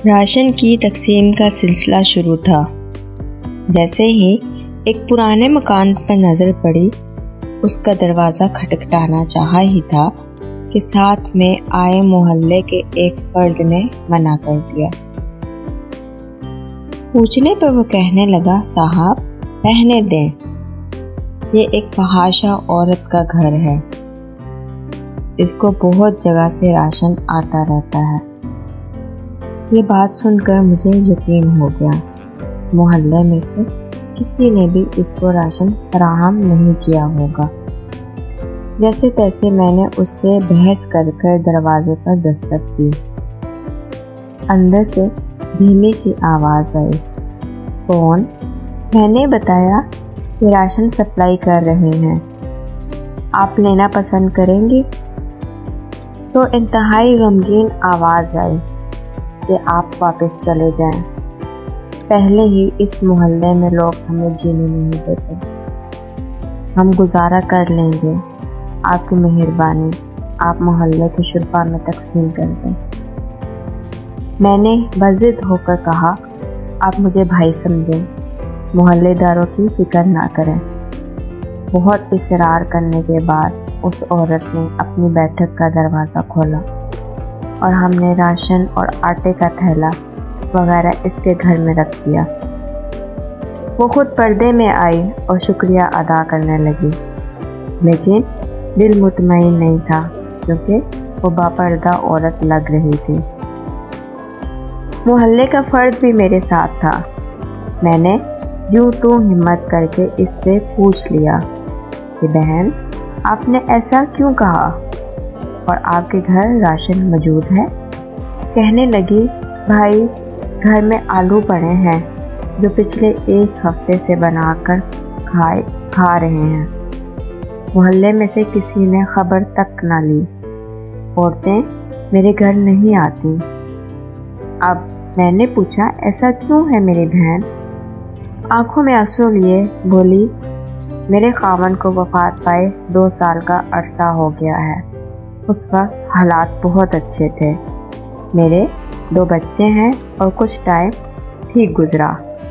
Ration کی تقسیم کا سلسلہ شروع تھا۔ جیسے ہی ایک پرانے مکان پر نظر پڑی، اس کا دروازہ کھٹکھٹانا چاہا ہی تھا کہ ساتھ میں آئے محلے کے ایک فرد نے منع کر دیا۔ پوچھنے پر وہ کہنے لگا، صاحب رہنے دیں، یہ ایک فحاشہ عورت کا گھر ہے، اس کو بہت جگہ سے راشن آتا رہتا ہے۔ یہ بات سن کر مجھے یقین ہو گیا، محلے میں سے کسی نے بھی اس کو راشن فراہم نہیں کیا ہوگا۔ جیسے تیسے میں نے اس سے بحث کر دروازے پر دستک دی۔ اندر سے دھیمی سی آواز آئی، کون؟ میں نے بتایا کہ راشن سپلائی کر رہے ہیں، آپ لینا پسند کریں گی؟ تو انتہائی غمگین آواز آئی کہ آپ واپس چلے جائیں، پہلے ہی اس محلے میں لوگ ہمیں جینے نہیں دیتے، ہم گزارا کر لیں گے، آپ کی مہربانی، آپ محلے کے شرفا میں تقسیم کر دیں۔ میں نے بضد ہو کر کہا، آپ مجھے بھائی سمجھیں، محلے داروں کی فکر نہ کریں۔ بہت اصرار کرنے کے بعد اس عورت نے اپنی بیٹھک کا دروازہ کھولا اور ہم نے راشن اور آٹے کا تھیلا وغیرہ اس کے گھر میں رکھ دیا۔ وہ خود پردے میں آئی اور شکریہ ادا کرنے لگی، لیکن دل مطمئن نہیں تھا کیونکہ وہ باپردہ عورت لگ رہی تھی۔ محلے کا فرد بھی میرے ساتھ تھا۔ میں نے یوں تو ہمت کر کے اس سے پوچھ لیا کہ بہن، آپ نے ایسا کیوں کہا اور آپ کے گھر راشن موجود ہے؟ کہنے لگی، بھائی گھر میں آلو پڑے ہیں جو پچھلے ایک ہفتے سے بنا کر کھا رہے ہیں، محلے میں سے کسی نے خبر تک نہ لی، عورتیں میرے گھر نہیں آتی۔ اب میں نے پوچھا، ایسا کیوں ہے میری بہن؟ آنکھوں میں آنسو لیے بولی، میرے خاوند کو وفات پائے 2 سال کا عرصہ ہو گیا ہے، اس وقت حالات بہت اچھے تھے، میرے 2 بچے ہیں اور کچھ ٹائم ٹھیک گزرا۔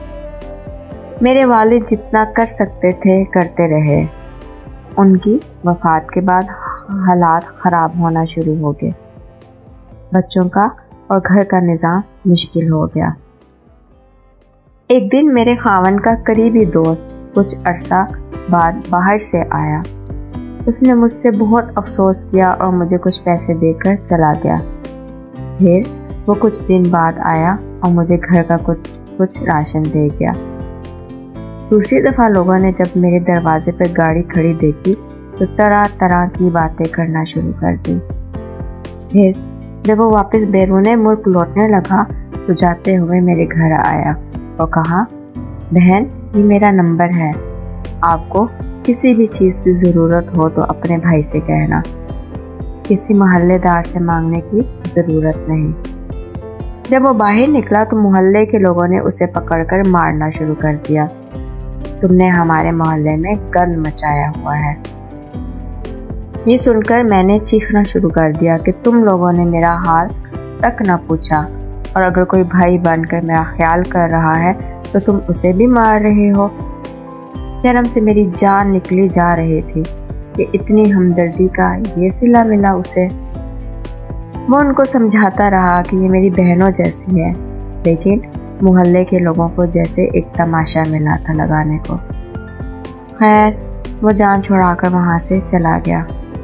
میرے والد جتنا کر سکتے تھے کرتے رہے، ان کی وفات کے بعد حالات خراب ہونا شروع ہو گئے، بچوں کا اور گھر کا نظام مشکل ہو گیا۔ ایک دن میرے خاوند کا قریبی دوست کچھ عرصہ بعد باہر سے آیا، اس نے مجھ سے بہت افسوس کیا اور مجھے کچھ پیسے دے کر چلا گیا۔ پھر وہ کچھ دن بعد آیا اور مجھے گھر کا کچھ راشن دے گیا۔ دوسری دفعہ لوگوں نے جب میرے دروازے پر گاڑی کھڑی دیکھی تو طرح طرح کی باتیں کرنا شروع کر دی۔ پھر جب وہ واپس بیرون ملک لوٹنے لگا تو جاتے ہوئے میرے گھر آیا اور کہا، بہن یہ میرا نمبر ہے، آپ کو کسی بھی چیز کی ضرورت ہو تو اپنے بھائی سے کہنا، کسی محلے دار سے مانگنے کی ضرورت نہیں۔ جب وہ باہر نکلا تو محلے کے لوگوں نے اسے پکڑ کر مارنا شروع کر دیا، تم نے ہمارے محلے میں گند مچایا ہوا ہے۔ یہ سن کر میں نے چیخنا شروع کر دیا کہ تم لوگوں نے میرا حال تک نہ پوچھا، اور اگر کوئی بھائی بن کر میرا خیال کر رہا ہے تو تم اسے بھی مار رہے ہو۔ شرم سے میری جان نکلی جا رہی تھی کہ اتنی ہمدردی کا یہ صلہ ملا اسے۔ وہ ان کو سمجھاتا رہا کہ یہ میری بہنوں جیسی ہے، لیکن محلے کے لوگوں کو جیسے ایک تماشا ملا تھا لگانے کو۔ خیر وہ جان چھڑا کر وہاں سے چلا گیا۔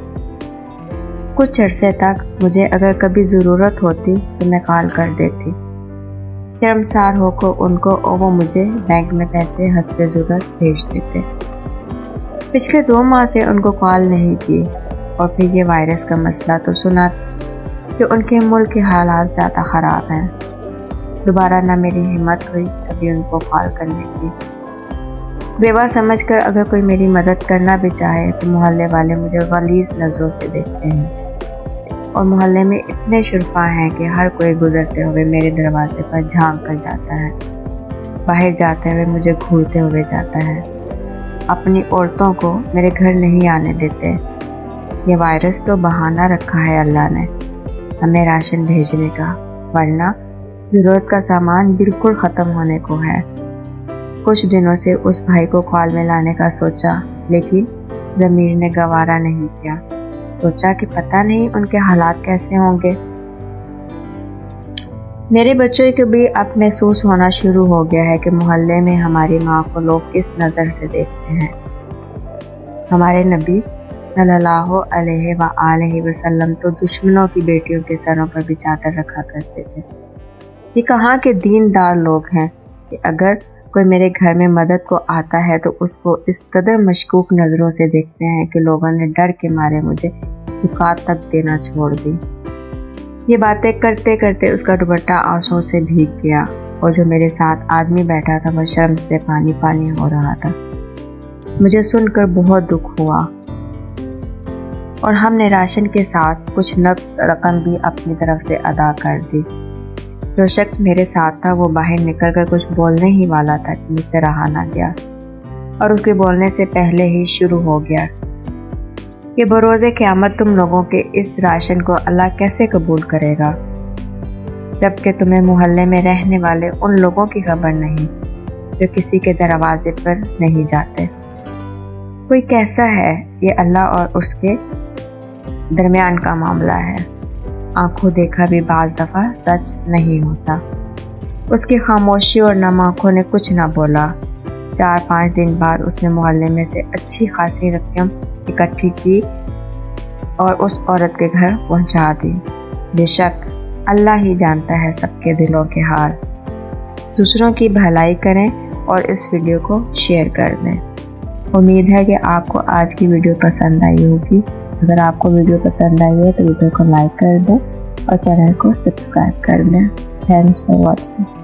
کچھ عرصے تک مجھے اگر کبھی ضرورت ہوتی تو میں کال کر دیتی، شرمسار ہو کر ان کو، اور وہ مجھے بینک میں پیسے حسب ضرورت بھیج دیتے۔ پچھلے 2 ماہ سے ان کو کال نہیں کی، اور پھر یہ وائرس کا مسئلہ تو سنا کہ ان کے ملک کے حالات زیادہ خراب ہیں۔ دوبارہ نہ میری ہمت ہوئی کبھی ان کو کال کرنے کی۔ بیوہ سمجھ کر اگر کوئی میری مدد کرنا بھی چاہے تو محلے والے مجھے غلیظ نظروں سے دیکھتے ہیں، اور محلے میں اتنے شرفا ہیں کہ ہر کوئی گزرتے ہوئے میرے دروازے پر جھانک کر جاتا ہے، باہر جاتے ہوئے مجھے گھورتے ہوئے جاتا ہے۔ اپنی عورتوں کو میرے گھر نہیں آنے دیتے۔ یہ وائرس تو بہانہ رکھا ہے اللہ نے ہمیں راشن بھیجنے کا، ورنہ ضرورت کا سامان بالکل ختم ہونے کو ہے۔ کچھ دنوں سے اس بھائی کو کال میں لانے کا سوچا، لیکن ضمیر نے گوارا نہیں کیا۔ سوچا کہ پتہ نہیں ان کے حالات کیسے ہوں گے۔ میرے بچوں کو بھی اب محسوس ہونا شروع ہو گیا ہے کہ محلے میں ہماری ماں کو لوگ کس نظر سے دیکھتے ہیں۔ ہمارے نبی صلی اللہ علیہ وآلہ وسلم تو دشمنوں کی بیٹیوں کے سروں پر بھی چادر رکھا کرتے تھے۔ یہ کہاں کے دیندار لوگ ہیں کہ اگر کوئی میرے گھر میں مدد کو آتا ہے تو اس کو اس قدر مشکوک نظروں سے دیکھتے ہیں کہ لوگوں نے ڈر کے مارے مجھے زکوٰۃ تک دینا چھوڑ دی۔ یہ باتیں کرتے کرتے اس کا دوپٹہ آنسوں سے بھیگ گیا، اور جو میرے ساتھ آدمی بیٹھا تھا وہ شرم سے پانی پانی ہو رہا تھا۔ مجھے سن کر بہت دکھ ہوا، اور ہم نے راشن کے ساتھ کچھ نقد رقم بھی اپنی طرف سے ادا کر دی۔ جو شخص میرے ساتھ تھا وہ باہر نکل کر کچھ بولنے ہی والا تھا کہ مجھ سے رہا نہ گیا، اور اس کے بولنے سے پہلے ہی شروع ہو گیا کہ بروز قیامت تم لوگوں کے اس راشن کو اللہ کیسے قبول کرے گا، جبکہ تمہیں محلے میں رہنے والے ان لوگوں کی خبر نہیں جو کسی کے دروازے پر نہیں جاتے۔ کوئی کیسا ہے، یہ اللہ اور اس کے درمیان کا معاملہ ہے۔ آنکھوں دیکھا بھی بعض دفعہ سچ نہیں ہوتا۔ اس کی خاموشی اور نم آنکھوں نے کچھ نہ بولا۔ 4-5 دن بعد اس نے محلے میں سے اچھی خاصی رقم اکٹھی کی اور اس عورت کے گھر پہنچا دی۔ بے شک اللہ ہی جانتا ہے سب کے دلوں کے حال۔ دوسروں کی بھلائی کریں اور اس ویڈیو کو شیئر کر دیں۔ امید ہے کہ آپ کو آج کی ویڈیو پسند آئی ہوگی۔ اگر آپ کو ویڈیو پسند آئی ہے تو ویڈیو کو لائک کر دیں اور چینل کو سبسکرائب کر دیں۔ Thanks for watching.